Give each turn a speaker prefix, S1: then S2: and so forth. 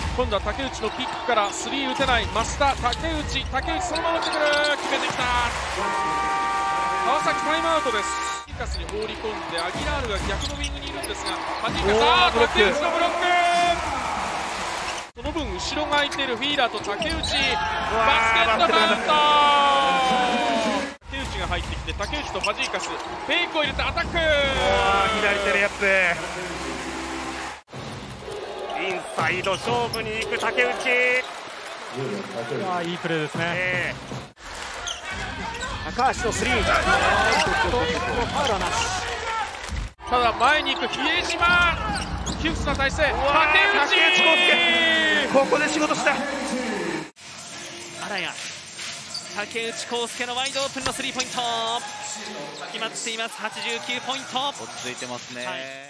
S1: 今度は竹内のキックからスリー打てない増田。竹内そのまま打ってくる。決めてきた。川崎タイムアウトです。ファジーカスに放り込んでアギラールが逆のウィングにいるんですが、ファジーカス、竹内のブロック。その分後ろが空いているフィーラーと竹内、バスケットカウント。竹内が入ってきて、竹内とファジーカスフェイクを入れてアタック。
S2: 左手レイアップ。インサイド勝負に行く竹内。
S3: いいプレーですね。
S4: 高橋のスリー。ファウルはなし。
S1: ただ前に行く比江島、窮屈な体勢。竹内
S2: ここで仕事した。
S4: 荒谷、竹内康介のワイドオープンのスリーポイント決まっています。89ポイント。
S5: 落ち着いてますね。